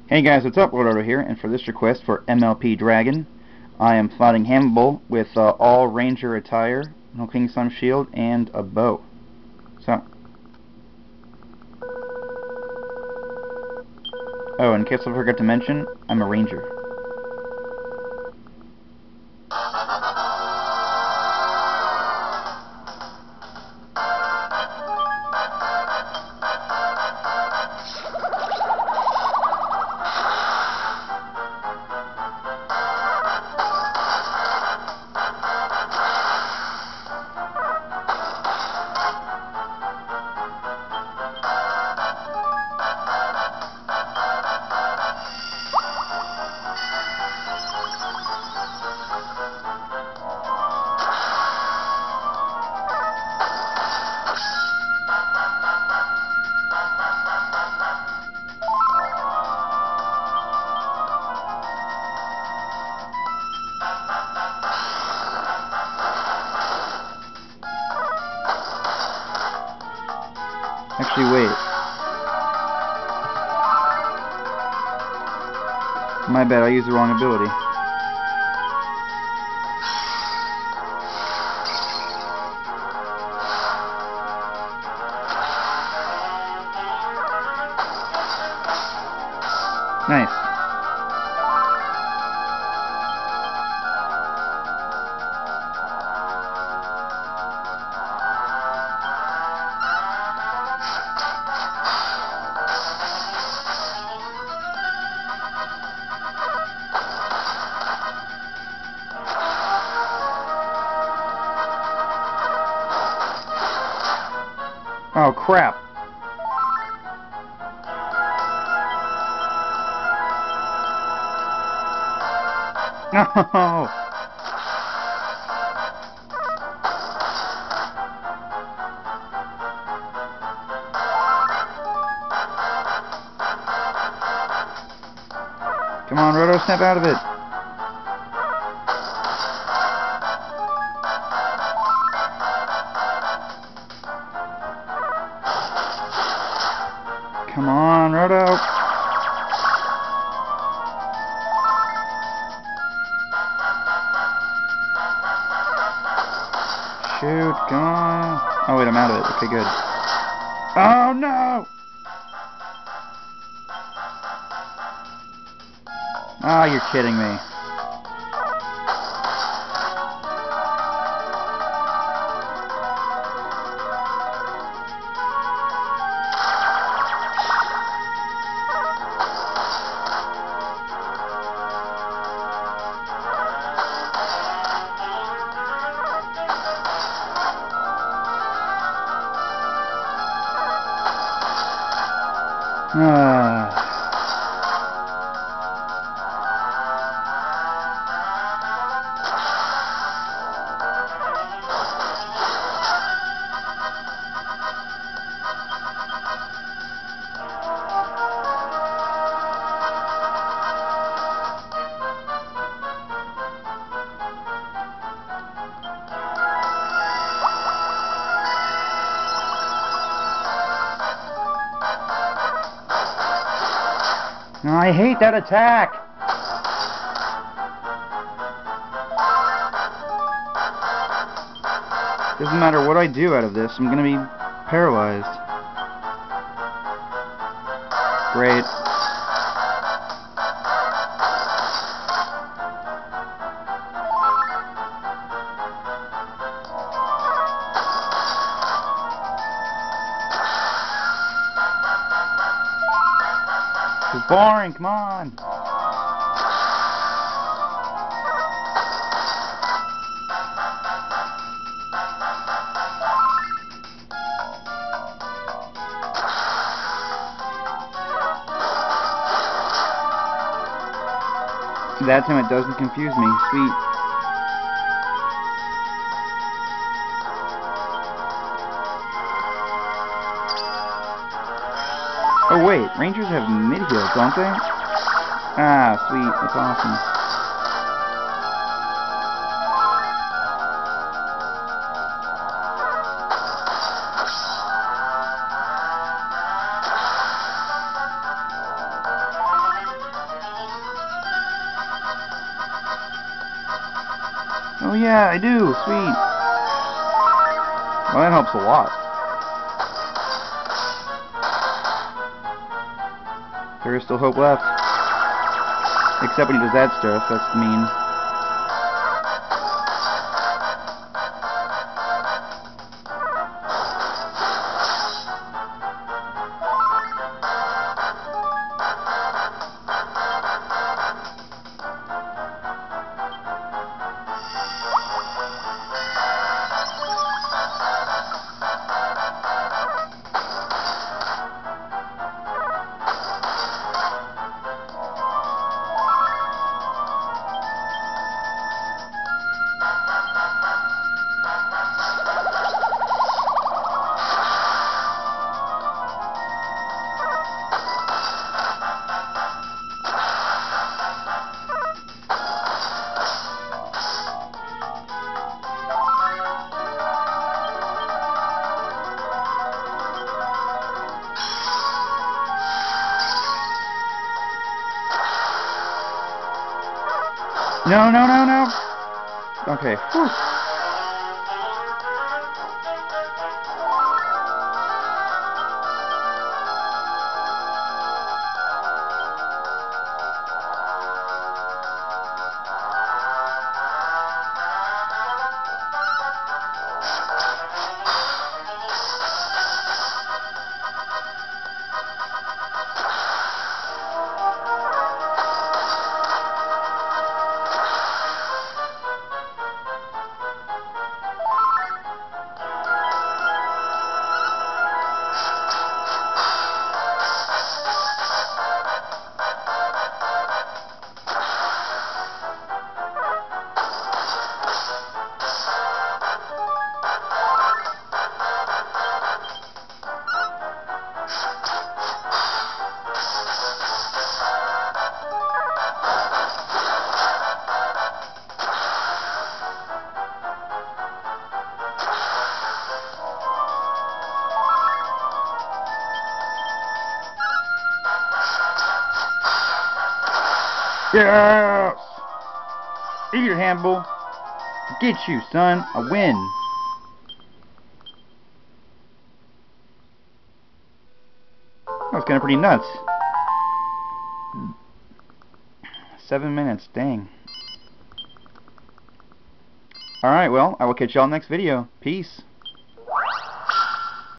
Hey guys, what's up? Lord Order here, and for this request for MLP Dragon, I am fighting Hannibal with all Ranger attire, no King Sun shield, and a bow. So, oh, in case I forgot to mention, I'm a Ranger. Actually, wait. My bad, I used the wrong ability. Nice. Oh crap. No. Come on, Roto, snap out of it. Come on, Roto. Shoot, come on. Oh wait, I'm out of it. Okay, good. Oh no! Oh, you're kidding me. No, I hate that attack! Doesn't matter what I do out of this, I'm gonna be paralyzed. Great. It's boring, come on! That time it doesn't confuse me. Sweet. Oh wait, Rangers have mid-heals, don't they? Ah, sweet. That's awesome. Oh yeah, I do. Sweet. Well, that helps a lot. There is still hope left. Except when he does that stuff. That's mean. No, no, no, no. Okay. Whew. Yes! Eat it, Hannibal. Get you, son. A win. That was kind of pretty nuts. 7 minutes. Dang. Alright, well, I will catch y'all next video. Peace.